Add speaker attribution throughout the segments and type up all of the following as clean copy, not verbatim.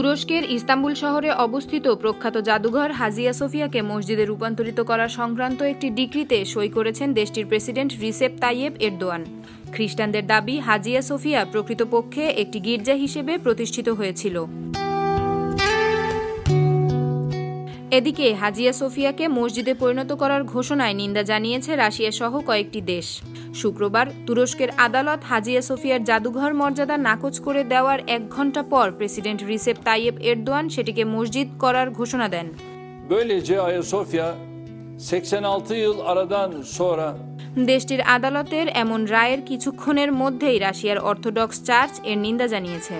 Speaker 1: তুরস্কের ইস্তাম্বুল শহরে অবস্থিত প্রখ্যাত জাদুঘর হাজিয়া সোফিয়াকে মসজিদে রূপান্তরিত করা সংক্রান্ত একটি ডিক্রিতে সই করেছেন দেশটির প্রেসিডেন্ট রিসেপ তাইয়েপ এরদোয়ান। খ্রিস্টানদের দাবি, হাজিয়া সোফিয়া প্রকৃতপক্ষে একটি গির্জা হিসেবে প্রতিষ্ঠিত হয়েছিল। এদিকে হাজিয়া সোফিয়াকে মসজিদে পরিণত করার ঘোষণায় নিন্দা জানিয়েছে রাশিয়া সহ কয়েকটি দেশ। শুক্রবার তুরস্কের আদালত হাজিয়া সোফিয়ার জাদুঘর মর্যাদা নাকচ করে দেওয়ার 1 ঘণ্টা পর প্রেসিডেন্ট রিসেপ তাইয়েপ এরদোয়ান সেটিকে মসজিদ করার ঘোষণা দেন। দেশটির আদালতের এমন রায়ের কিছুক্ষণের মধ্যেই রাশিয়ার অর্থোডক্স চার্চ এর নিন্দা জানিয়েছে।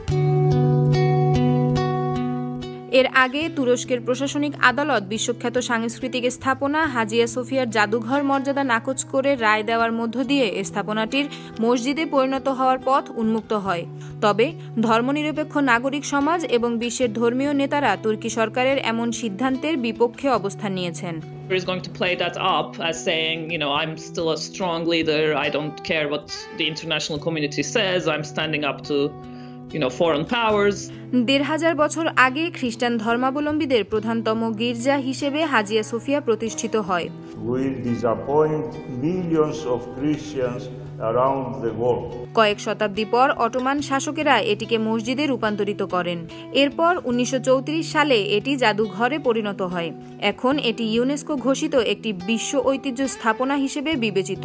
Speaker 1: এর আগে তুরস্কের প্রশাসনিক আদালত বিশ্বখ্যাত সাংস্কৃতিক স্থাপনা হাজিয়া সোফিয়ার জাদুঘর মর্যাদা নাকচ করে রায় দেওয়ার মধ্য দিয়ে স্থাপনাটির মসজিদে পরিণত হওয়ার পথ উন্মুক্ত হয়। তবে ধর্মনিরপেক্ষ নাগরিক সমাজ এবং বিশ্বের ধর্মীয় নেতারা তুর্কি সরকারের এমন সিদ্ধান্তের বিপক্ষে অবস্থান নিয়েছেন।
Speaker 2: Is going to play that up as saying, I'm still a strong leader. I don't care what the international community says. I'm standing up to foreign powers.
Speaker 1: 1500 বছর আগে খ্রিস্টান ধর্মাবলম্বীদের প্রধানতম গির্জা হিসেবে হাজিয়া সোফিয়া প্রতিষ্ঠিত হয়।
Speaker 3: Will disappoint millions of Christians around the world.
Speaker 1: কয়েক শতাব্দী পর অটোমান শাসকেরা এটিকে মসজিদে রূপান্তরিত করেন। এরপর 1934 সালে এটি জাদুঘরে পরিণত হয়। এখন এটি ইউনেস্কো ঘোষিত একটি বিশ্ব ঐতিহ্য স্থাপনা হিসেবে বিবেচিত।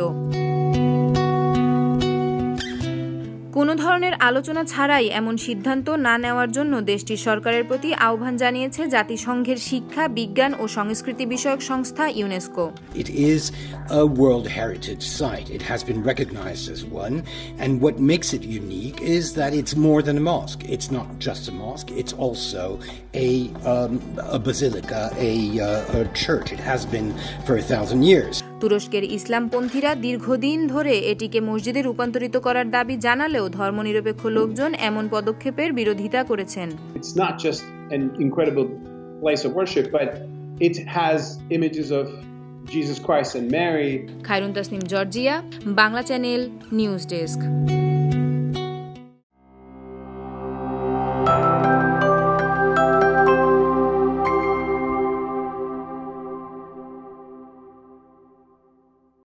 Speaker 1: কোনো ধরনের আলোচনা ছাড়াই এমন সিদ্ধান্ত না নেওয়ার জন্য দেশটির সরকারের প্রতি আহ্বান জানিয়েছে জাতিসংঘের শিক্ষা, বিজ্ঞান ও সংস্কৃতি বিষয়ক সংস্থা UNESCO.
Speaker 4: It is a World Heritage Site. It has been recognized as one, and what makes it unique is that it's more than a mosque. It's not just a mosque, it's also a basilica, a church. It has been for 1,000 years.
Speaker 1: তুরস্কের ইসলামপন্থীরা দীর্ঘদিন ধরে এটিকে মসজিদে রূপান্তরিত করার দাবি জানালেও ধর্মনিরপেক্ষ লোকজন এমন পদক্ষেপের বিরোধিতা করেছেন।
Speaker 5: It's not just an incredible place of worship, but it has images of Jesus Christ and Mary.
Speaker 1: Khairun Tasnim, Georgia, Bangla channel, news desk.